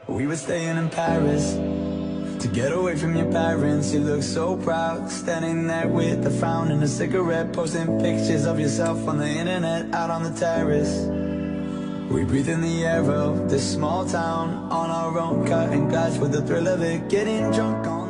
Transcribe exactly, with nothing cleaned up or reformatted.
We were staying in Paris to get away from your parents. You look so proud, standing there with a frown and a cigarette, posting pictures of yourself on the internet, out on the terrace. We breathe in the air of this small town on our own, cutting glass with the thrill of it, getting drunk on